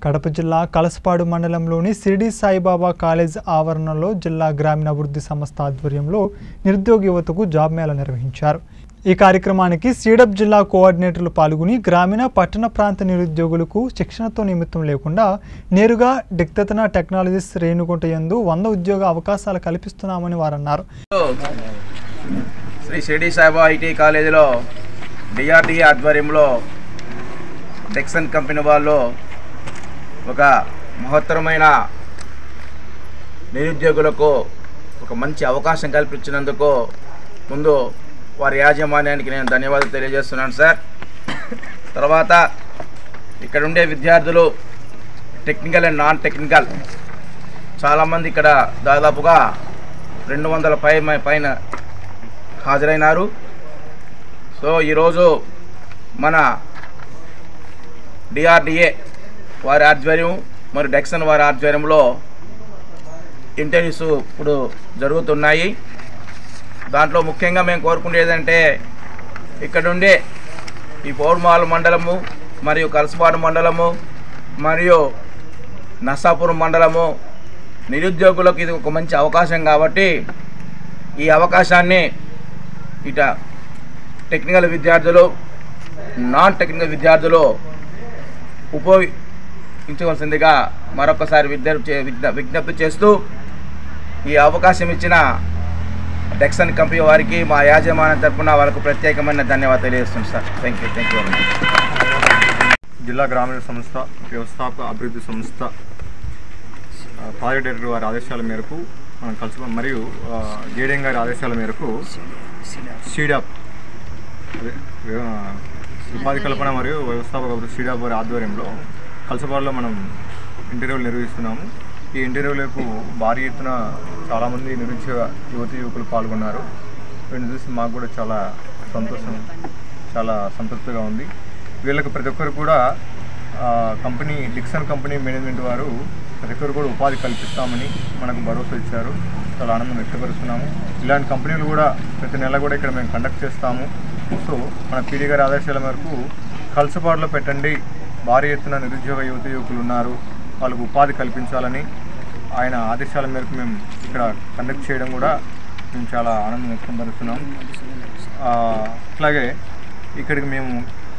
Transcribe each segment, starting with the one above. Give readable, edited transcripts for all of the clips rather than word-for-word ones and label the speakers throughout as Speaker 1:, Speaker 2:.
Speaker 1: కడప జిల్లా కలసపాడు మండలంలోని షిరిడి సాయిబాబా కాలేజ్ ఆవరణలో జిల్లా గ్రామీణాభివృద్ధి సంస్థ ఆధ్వర్యంలో నిరుద్యోగ యువతకు జాబ్ మేళా నిర్వహించారు. ఈ కార్యక్రమానికి సీడప్ జిల్లా కోఆర్డినేటర్లు పాల్గొని గ్రామీణ పట్టణ ప్రాంత నిరుద్యోగులకు శిక్షణతో నిమిత్తం లేకుండా నేరుగా డిక్తతన టెక్నాలజీస్ రేణుగుంట యందు 100 ఉద్యోగ అవకాశాలు కల్పిస్తున్నామని వారు అన్నారు.
Speaker 2: శ్రీ షిరిడి సాయిబాబా ఐటీ కాలేజీలో డిఆర్డీఏ ఆధ్వర్యంలో డెక్సన్ కంపెనీ వాళ్ళు ఒక మహత్తరమైన నిరుద్యోగులకు ఒక మంచి అవకాశం కల్పించినందుకు ముందు వారి యాజమాన్యానికి నేను ధన్యవాదాలు తెలియజేస్తున్నాను సార్. తర్వాత ఇక్కడ ఉండే విద్యార్థులు టెక్నికల్ అండ్ నాన్ టెక్నికల్ చాలామంది ఇక్కడ దాదాపుగా 200 పైన హాజరైనారు. సో ఈరోజు మన డిఆర్డీఏ వారి ఆధ్వర్యం మరియు డెక్సన్ వారి ఆధ్వర్యంలో ఇంటర్వ్యూస్ ఇప్పుడు జరుగుతున్నాయి. దాంట్లో ముఖ్యంగా మేము కోరుకునేది ఏంటంటే ఇక్కడ ఉండే ఈ పౌర్మాల మండలము మరియు కలసపాడు మండలము మరియు నర్సాపురం మండలము నిరుద్యోగులకు ఇది ఒక మంచి అవకాశం కాబట్టి ఈ అవకాశాన్ని ఇట టెక్నికల్ విద్యార్థులు నాన్ టెక్నికల్ విద్యార్థులు ఉపయోగించవలసిందిగా మరొకసారి విజ్ఞప్తి చేస్తూ ఈ అవకాశం ఇచ్చిన డెక్సన్ కంపెనీ వారికి మా యాజమాన్యం తరఫున వాళ్ళకు ప్రత్యేకమైన ధన్యవాదాలు తెలియజేస్తున్నాను sir. Thank you very much.
Speaker 3: జిల్లా గ్రామీణ సంస్థ వ్యవస్థాపక అభివృద్ధి సంస్థ ప్రాజెక్ట్ డైరెక్టర్ వారి ఆదేశాల మేరకు మనం కలిసి మరియు జేడీఎం గారి ఆదేశాల మేరకు సీడప్ ఉపాధి కల్పన మరియు వ్యవస్థాపక అభివృద్ధి సీడప్ వారి ఆధ్వర్యంలో కలసపాడులో మనం ఇంటర్వ్యూలు నిర్వహిస్తున్నాము. ఈ ఇంటర్వ్యూలకు భారీ ఎత్తున చాలామంది నిరుద్యోగ యువకులు పాల్గొన్నారు. వీళ్ళని చూసి మాకు కూడా చాలా సంతోషం, చాలా సంతృప్తిగా ఉంది. వీళ్ళకి ప్రతి ఒక్కరు కూడా డిక్సన్ కంపెనీ మేనేజ్మెంట్ వారు ప్రతి ఒక్కరు కూడా ఉపాధి కల్పిస్తామని మనకు భరోసా ఇచ్చారు. చాలా ఆనందం వ్యక్తపరుస్తున్నాము. ఇలాంటి కంపెనీలు కూడా ప్రతి నెల కూడా ఇక్కడ మేము కండక్ట్ చేస్తాము. సో మన పీడీ గారి ఆదేశాల మేరకు కలసపాడులో పెట్టండి, భారీ ఎత్తున నిరుద్యోగ యువకులు ఉన్నారు, వాళ్ళకు ఉపాధి కల్పించాలని ఆయన ఆదేశాల మేరకు మేము ఇక్కడ కండక్ట్ చేయడం కూడా మేము చాలా ఆనందం వ్యక్తపరుస్తున్నాం. అట్లాగే ఇక్కడికి మేము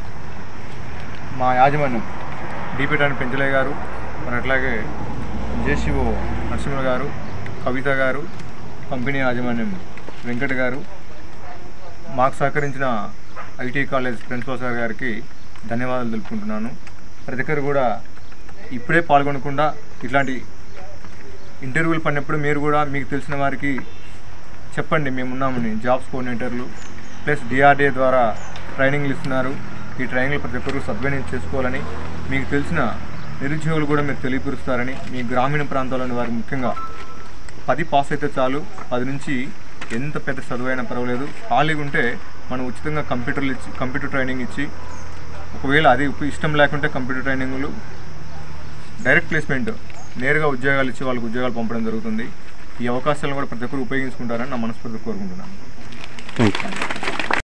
Speaker 3: మా యాజమాన్యం డిపిటాని పెంచలయ్య గారు, మరి అట్లాగే జేసీఓ నరసింహ గారు, కవిత గారు, కంపెనీ యాజమాన్యం వెంకట గారు, మాకు సహకరించిన ఐటీ కాలేజ్ ప్రిన్సిపల్ సార్ గారికి ధన్యవాదాలు తెలుపుకుంటున్నాను. ప్రతి ఒక్కరు కూడా ఇప్పుడే పాల్గొనకుండా ఇట్లాంటి ఇంటర్వ్యూలు పడినప్పుడు మీరు కూడా మీకు తెలిసిన వారికి చెప్పండి మేము ఉన్నామని. జాబ్స్ కోఆర్డినేటర్లు ప్లస్ డిఆర్డీఏ ద్వారా ట్రైనింగ్లు ఇస్తున్నారు. ఈ ట్రైనింగ్లు ప్రతి ఒక్కరు సద్వినియోగం చేసుకోవాలని, మీకు తెలిసిన నిరుద్యోగులు కూడా మీరు తెలియపరుస్తారని, మీ గ్రామీణ ప్రాంతాల్లోని వారు ముఖ్యంగా 10 పాస్ అయితే చాలు, 10 నుంచి ఎంత పెద్ద చదువైనా పర్వాలేదు, ఖాళీగా ఉంటే మనం ఉచితంగా కంప్యూటర్ ట్రైనింగ్ ఇచ్చి, ఒకవేళ అది ఇష్టం లేకుంటే కంప్యూటర్ ట్రైనింగ్లు డైరెక్ట్ ప్లేస్మెంట్ నేరుగా ఉద్యోగాలు ఇచ్చి వాళ్ళకి ఉద్యోగాలు పంపడం జరుగుతుంది. ఈ అవకాశాలను కూడా ప్రతి ఒక్కరు ఉపయోగించుకుంటారని నా మనస్ఫూర్తిగా కోరుకుంటున్నాను.